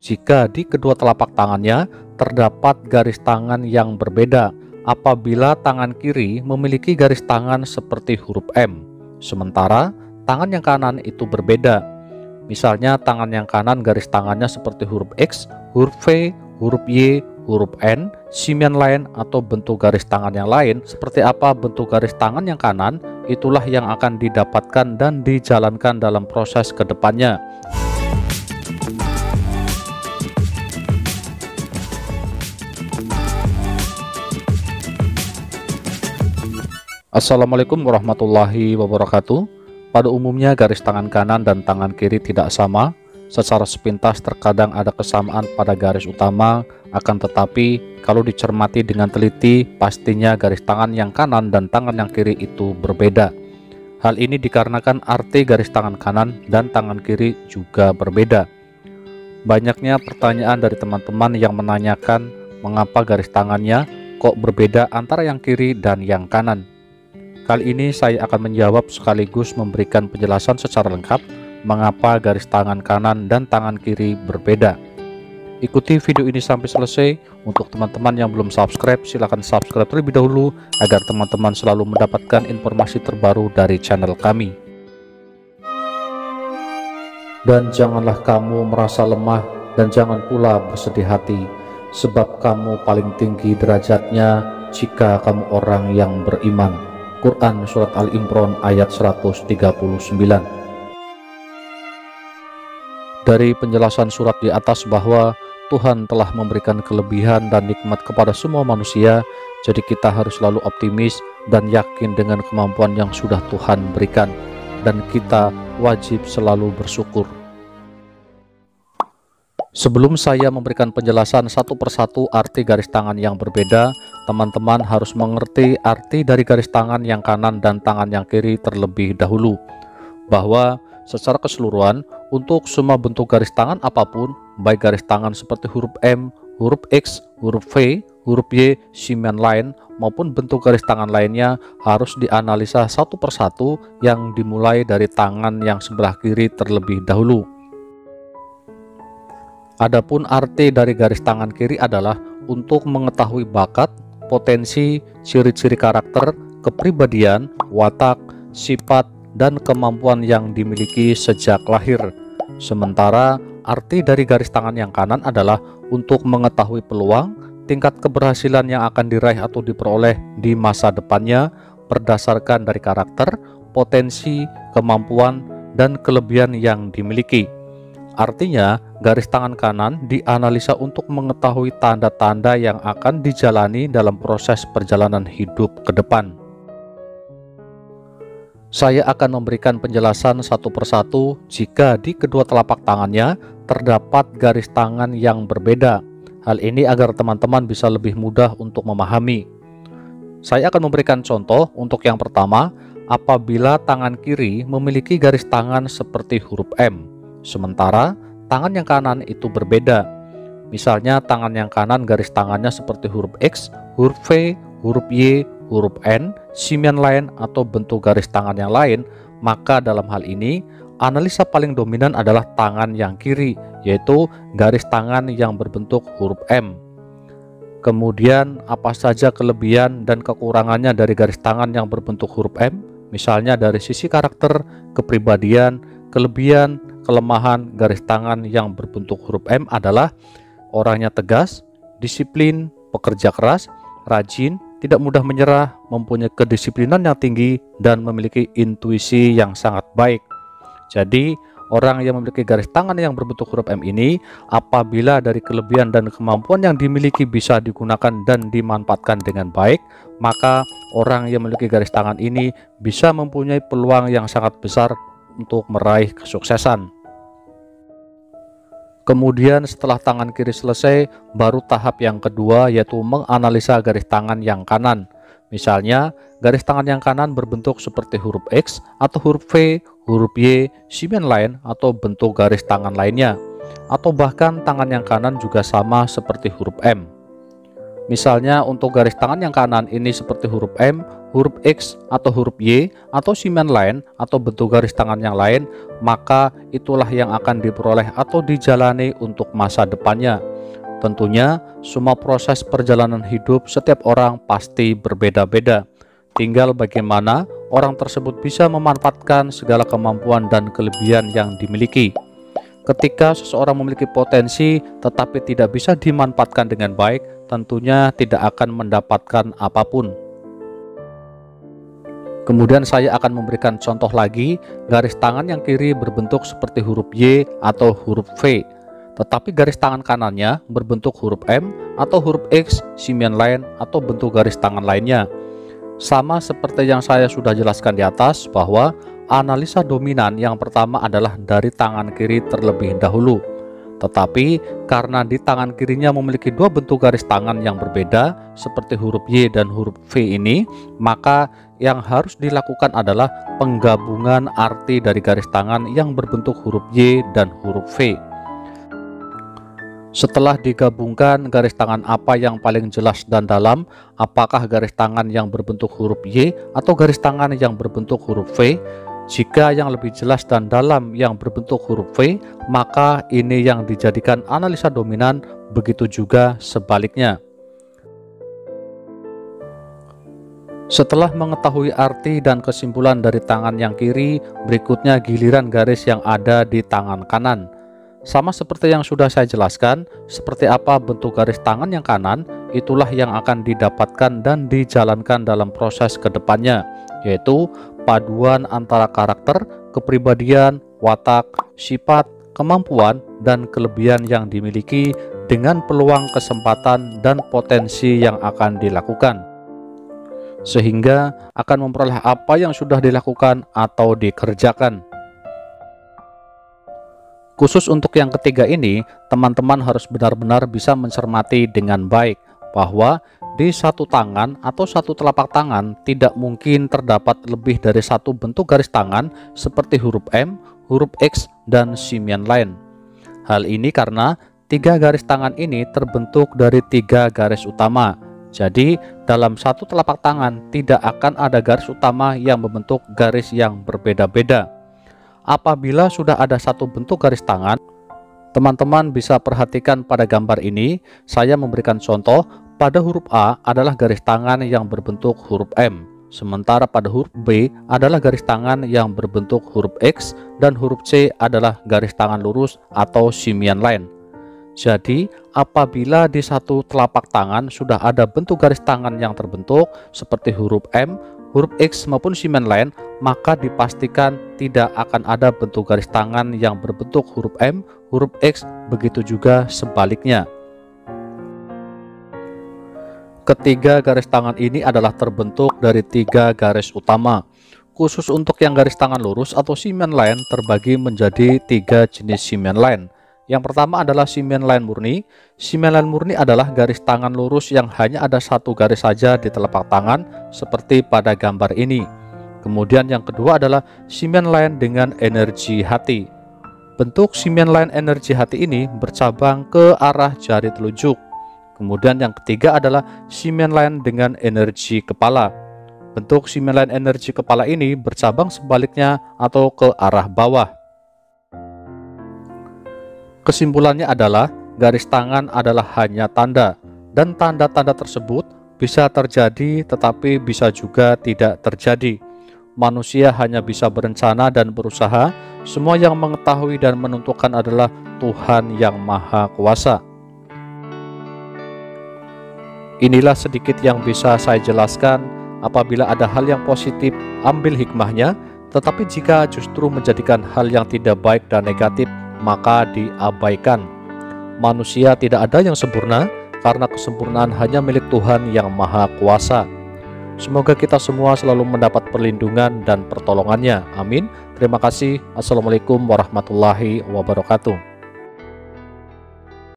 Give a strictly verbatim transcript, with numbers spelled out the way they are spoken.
jika di kedua telapak tangannya terdapat garis tangan yang berbeda apabila tangan kiri memiliki garis tangan seperti huruf M, sementara tangan yang kanan itu berbeda. Misalnya tangan yang kanan garis tangannya seperti huruf X, huruf V, huruf Y, huruf N, simian lain atau bentuk garis tangan yang lain. Seperti apa bentuk garis tangan yang kanan, itulah yang akan didapatkan dan dijalankan dalam proses kedepannya. Assalamualaikum warahmatullahi wabarakatuh. Pada umumnya garis tangan kanan dan tangan kiri tidak sama. Secara sepintas terkadang ada kesamaan pada garis utama, akan tetapi kalau dicermati dengan teliti pastinya garis tangan yang kanan dan tangan yang kiri itu berbeda. Hal ini dikarenakan arti garis tangan kanan dan tangan kiri juga berbeda. Banyaknya pertanyaan dari teman-teman yang menanyakan mengapa garis tangannya kok berbeda antara yang kiri dan yang kanan. Kali ini saya akan menjawab sekaligus memberikan penjelasan secara lengkap mengapa garis tangan kanan dan tangan kiri berbeda. Ikuti video ini sampai selesai. Untuk teman-teman yang belum subscribe, silahkan subscribe terlebih dahulu agar teman-teman selalu mendapatkan informasi terbaru dari channel kami. Dan janganlah kamu merasa lemah dan jangan pula bersedih hati, sebab kamu paling tinggi derajatnya jika kamu orang yang beriman. Quran Surat Al-Imran ayat seratus tiga puluh sembilan. Dari penjelasan surat di atas bahwa Tuhan telah memberikan kelebihan dan nikmat kepada semua manusia, jadi kita harus selalu optimis dan yakin dengan kemampuan yang sudah Tuhan berikan, dan kita wajib selalu bersyukur. Sebelum saya memberikan penjelasan satu persatu arti garis tangan yang berbeda, teman-teman harus mengerti arti dari garis tangan yang kanan dan tangan yang kiri terlebih dahulu. Bahwa secara keseluruhan, untuk semua bentuk garis tangan apapun, baik garis tangan seperti huruf M, huruf X, huruf V, huruf Y, simian lain, maupun bentuk garis tangan lainnya harus dianalisa satu persatu yang dimulai dari tangan yang sebelah kiri terlebih dahulu. Adapun arti dari garis tangan kiri adalah untuk mengetahui bakat, potensi, ciri-ciri karakter, kepribadian, watak, sifat, dan kemampuan yang dimiliki sejak lahir. Sementara arti dari garis tangan yang kanan adalah untuk mengetahui peluang, tingkat keberhasilan yang akan diraih atau diperoleh di masa depannya berdasarkan dari karakter, potensi, kemampuan, dan kelebihan yang dimiliki. Artinya, garis tangan kanan dianalisa untuk mengetahui tanda-tanda yang akan dijalani dalam proses perjalanan hidup ke depan. Saya akan memberikan penjelasan satu persatu jika di kedua telapak tangannya terdapat garis tangan yang berbeda. Hal ini agar teman-teman bisa lebih mudah untuk memahami. Saya akan memberikan contoh untuk yang pertama, apabila tangan kiri memiliki garis tangan seperti huruf M, sementara tangan yang kanan itu berbeda. Misalnya tangan yang kanan garis tangannya seperti huruf X, huruf V, huruf Y, huruf N, simian lain atau bentuk garis tangan yang lain, maka dalam hal ini analisa paling dominan adalah tangan yang kiri, yaitu garis tangan yang berbentuk huruf M. Kemudian apa saja kelebihan dan kekurangannya dari garis tangan yang berbentuk huruf M? Misalnya dari sisi karakter, kepribadian, kelebihan, kelemahan garis tangan yang berbentuk huruf M adalah orangnya tegas, disiplin, pekerja keras, rajin, tidak mudah menyerah, mempunyai kedisiplinan yang tinggi, dan memiliki intuisi yang sangat baik. Jadi, orang yang memiliki garis tangan yang berbentuk huruf M ini, apabila dari kelebihan dan kemampuan yang dimiliki bisa digunakan dan dimanfaatkan dengan baik, maka orang yang memiliki garis tangan ini bisa mempunyai peluang yang sangat besar untuk meraih kesuksesan. Kemudian setelah tangan kiri selesai, baru tahap yang kedua yaitu menganalisa garis tangan yang kanan. Misalnya, garis tangan yang kanan berbentuk seperti huruf X atau huruf V, huruf Y, simian lain atau bentuk garis tangan lainnya. Atau bahkan tangan yang kanan juga sama seperti huruf M. Misalnya untuk garis tangan yang kanan ini seperti huruf M, huruf X, atau huruf Y, atau simen lain, atau bentuk garis tangan yang lain, maka itulah yang akan diperoleh atau dijalani untuk masa depannya. Tentunya, semua proses perjalanan hidup setiap orang pasti berbeda-beda. Tinggal bagaimana orang tersebut bisa memanfaatkan segala kemampuan dan kelebihan yang dimiliki. Ketika seseorang memiliki potensi tetapi tidak bisa dimanfaatkan dengan baik, tentunya tidak akan mendapatkan apapun. Kemudian saya akan memberikan contoh lagi, garis tangan yang kiri berbentuk seperti huruf Y atau huruf V, tetapi garis tangan kanannya berbentuk huruf M atau huruf X, simen lain, atau bentuk garis tangan lainnya. Sama seperti yang saya sudah jelaskan di atas, bahwa analisa dominan yang pertama adalah dari tangan kiri terlebih dahulu. Tetapi karena di tangan kirinya memiliki dua bentuk garis tangan yang berbeda seperti huruf Y dan huruf V ini, maka yang harus dilakukan adalah penggabungan arti dari garis tangan yang berbentuk huruf Y dan huruf V. Setelah digabungkan, garis tangan apa yang paling jelas dan dalam? Apakah garis tangan yang berbentuk huruf Y atau garis tangan yang berbentuk huruf V? Jika yang lebih jelas dan dalam yang berbentuk huruf V, maka ini yang dijadikan analisa dominan, begitu juga sebaliknya. Setelah mengetahui arti dan kesimpulan dari tangan yang kiri, berikutnya giliran garis yang ada di tangan kanan. Sama seperti yang sudah saya jelaskan, seperti apa bentuk garis tangan yang kanan, itulah yang akan didapatkan dan dijalankan dalam proses kedepannya, yaitu paduan antara karakter, kepribadian, watak, sifat, kemampuan, dan kelebihan yang dimiliki dengan peluang, kesempatan, dan potensi yang akan dilakukan, sehingga akan memperoleh apa yang sudah dilakukan atau dikerjakan. Khusus untuk yang ketiga ini, teman-teman harus benar-benar bisa mencermati dengan baik bahwa di satu tangan atau satu telapak tangan tidak mungkin terdapat lebih dari satu bentuk garis tangan seperti huruf M, huruf X, dan simen lain. Hal ini karena tiga garis tangan ini terbentuk dari tiga garis utama. Jadi dalam satu telapak tangan tidak akan ada garis utama yang membentuk garis yang berbeda-beda. Apabila sudah ada satu bentuk garis tangan, teman-teman bisa perhatikan pada gambar ini. Saya memberikan contoh, pada huruf A adalah garis tangan yang berbentuk huruf M, sementara pada huruf B adalah garis tangan yang berbentuk huruf X, dan huruf C adalah garis tangan lurus atau simen lain. Jadi apabila di satu telapak tangan sudah ada bentuk garis tangan yang terbentuk seperti huruf M, huruf X maupun simen lain, maka dipastikan tidak akan ada bentuk garis tangan yang berbentuk huruf M, huruf X, begitu juga sebaliknya. Ketiga garis tangan ini adalah terbentuk dari tiga garis utama. Khusus untuk yang garis tangan lurus atau simen lain terbagi menjadi tiga jenis simen lain. Yang pertama adalah simen lain murni. Simen lain murni adalah garis tangan lurus yang hanya ada satu garis saja di telapak tangan seperti pada gambar ini. Kemudian yang kedua adalah simen lain dengan energi hati. Bentuk simen lain energi hati ini bercabang ke arah jari telunjuk. Kemudian yang ketiga adalah simen lain dengan energi kepala. Bentuk simen lain energi kepala ini bercabang sebaliknya atau ke arah bawah. Kesimpulannya adalah garis tangan adalah hanya tanda, dan tanda-tanda tersebut bisa terjadi tetapi bisa juga tidak terjadi. Manusia hanya bisa berencana dan berusaha. Semua yang mengetahui dan menentukan adalah Tuhan yang Maha Kuasa. Inilah sedikit yang bisa saya jelaskan. Apabila ada hal yang positif, ambil hikmahnya, tetapi jika justru menjadikan hal yang tidak baik dan negatif, maka diabaikan. Manusia tidak ada yang sempurna, karena kesempurnaan hanya milik Tuhan yang Maha Kuasa. Semoga kita semua selalu mendapat perlindungan dan pertolongannya. Amin. Terima kasih. Assalamualaikum warahmatullahi wabarakatuh.